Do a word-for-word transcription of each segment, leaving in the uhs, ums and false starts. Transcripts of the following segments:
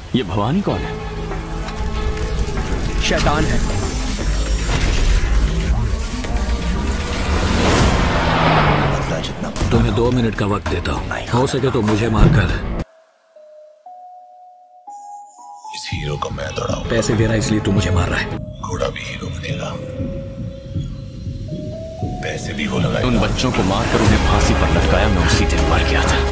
ये भवानी कौन है? शैतान है। तुम्हें दो मिनट का वक्त देता हूँ, हो सके तो मुझे मारकर इस हीरो को मैं दौड़ाऊं। पैसे दे रहा है इसलिए तू मुझे मार रहा है। घोड़ा भी हीरो बनेगा, पैसे भी वो लगाएगा। उन बच्चों को मारकर उन्हें फांसी पर लटकाया, मैं उसी दिन मर गया था।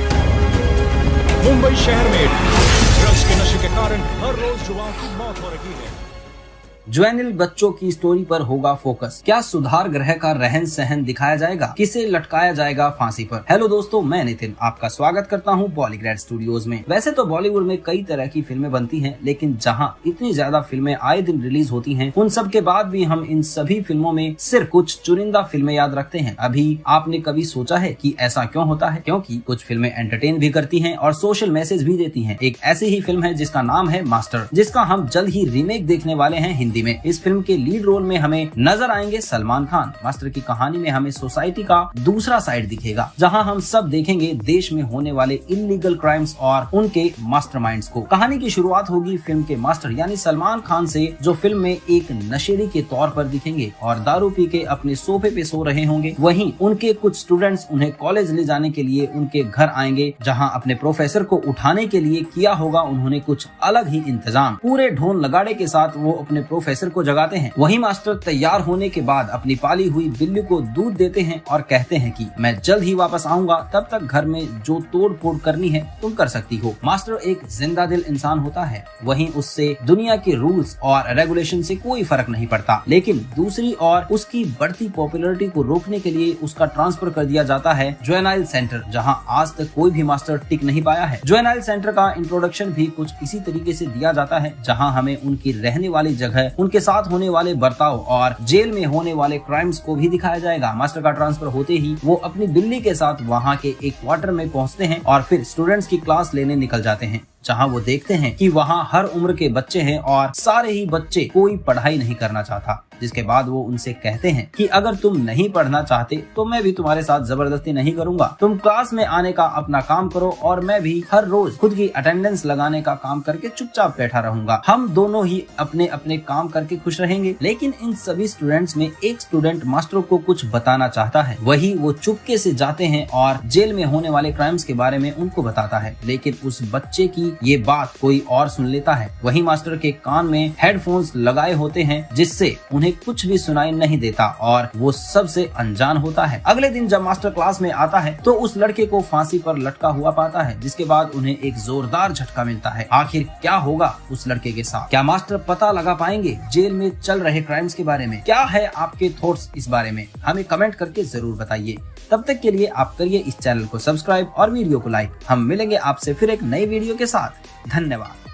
मुंबई शहर में ड्रग्स के नशे के कारण हर रोज युवाओं की मौत हो रही है। जुवेनिल बच्चों की स्टोरी पर होगा फोकस। क्या सुधार ग्रह का रहन सहन दिखाया जाएगा? किसे लटकाया जाएगा फांसी पर? हेलो दोस्तों, मैं नितिन आपका स्वागत करता हूं बॉलीग्रैड स्टूडियोज में। वैसे तो बॉलीवुड में कई तरह की फिल्में बनती हैं, लेकिन जहां इतनी ज्यादा फिल्में आए दिन रिलीज होती हैं, उन सब के बाद भी हम इन सभी फिल्मों में सिर्फ कुछ चुनिंदा फिल्में याद रखते हैं। अभी आपने कभी सोचा है कि ऐसा क्यों होता है? क्योंकि कुछ फिल्में एंटरटेन भी करती हैं और सोशल मैसेज भी देती हैं। एक ऐसी ही फिल्म है जिसका नाम है मास्टर, जिसका हम जल्द ही रीमेक देखने वाले हैं हिंदी में। इस फिल्म के लीड रोल में हमें नजर आएंगे सलमान खान। मास्टर की कहानी में हमें सोसाइटी का दूसरा साइड दिखेगा, जहां हम सब देखेंगे देश में होने वाले इलीगल क्राइम्स और उनके मास्टरमाइंड्स को। कहानी की शुरुआत होगी फिल्म के मास्टर यानी सलमान खान से, जो फिल्म में एक नशेड़ी के तौर पर दिखेंगे और दारू पी के अपने सोफे पे सो रहे होंगे। वहीं उनके कुछ स्टूडेंट्स उन्हें कॉलेज ले जाने के लिए उनके घर आएंगे, जहाँ अपने प्रोफेसर को उठाने के लिए किया होगा उन्होंने कुछ अलग ही इंतजाम। पूरे ढोल लगाड़े के साथ वो अपने प्रोफेसर को जगाते हैं। वही मास्टर तैयार होने के बाद अपनी पाली हुई बिल्ली को दूध देते हैं और कहते हैं कि मैं जल्द ही वापस आऊंगा, तब तक घर में जो तोड़ फोड़ करनी है तुम कर सकती हो। मास्टर एक जिंदा दिल इंसान होता है, वहीं उससे दुनिया के रूल्स और रेगुलेशन से कोई फर्क नहीं पड़ता। लेकिन दूसरी ओर उसकी बढ़ती पॉपुलैरिटी को रोकने के लिए उसका ट्रांसफर कर दिया जाता है जुवेनाइल सेंटर, जहां आज तक कोई भी मास्टर टिक नहीं पाया है। जुवेनाइल सेंटर का इंट्रोडक्शन भी कुछ इसी तरीके से दिया जाता है, जहां हमें उनकी रहने वाली जगह, उनके साथ होने वाले बर्ताव और जेल में होने वाले क्राइम्स को भी दिखाया जाएगा। मास्टर का ट्रांसफर होते ही वो अपनी बिल्ली के साथ वहाँ के एक क्वार्टर में पहुँचते हैं और फिर स्टूडेंट्स की क्लास लेने निकल जाते हैं, जहाँ वो देखते हैं कि वहाँ हर उम्र के बच्चे हैं और सारे ही बच्चे कोई पढ़ाई नहीं करना चाहता। जिसके बाद वो उनसे कहते हैं कि अगर तुम नहीं पढ़ना चाहते तो मैं भी तुम्हारे साथ जबरदस्ती नहीं करूंगा, तुम क्लास में आने का अपना काम करो और मैं भी हर रोज खुद की अटेंडेंस लगाने का काम करके चुपचाप बैठा रहूंगा। हम दोनों ही अपने अपने काम करके खुश रहेंगे। लेकिन इन सभी स्टूडेंट्स में एक स्टूडेंट मास्टर को कुछ बताना चाहता है। वही वो चुपके से जाते हैं और जेल में होने वाले क्राइम्स के बारे में उनको बताता है। लेकिन उस बच्चे की ये बात कोई और सुन लेता है। वही मास्टर के कान में हेडफोन्स लगाए होते हैं, जिससे उन्हें कुछ भी सुनाई नहीं देता और वो सबसे अनजान होता है। अगले दिन जब मास्टर क्लास में आता है तो उस लड़के को फांसी पर लटका हुआ पाता है, जिसके बाद उन्हें एक जोरदार झटका मिलता है। आखिर क्या होगा उस लड़के के साथ? क्या मास्टर पता लगा पाएंगे जेल में चल रहे क्राइम्स के बारे में? क्या है आपके थॉट्स इस बारे में? हमें कमेंट करके जरूर बताइए। तब तक के लिए आप करिए इस चैनल को सब्सक्राइब और वीडियो को लाइक। हम मिलेंगे आपसे फिर एक नई वीडियो के साथ। धन्यवाद।